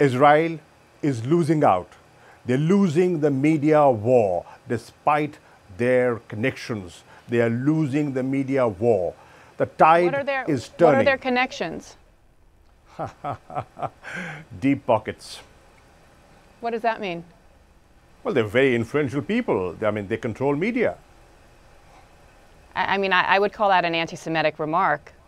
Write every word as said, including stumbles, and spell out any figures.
Israel is losing out. They're losing the media war despite their connections. They are losing the media war. The tide what are their, is turning. What are their connections? Deep pockets. What does that mean? Well, they're very influential people. I mean, they control media. I, I mean, I, I would call that an anti-Semitic remark.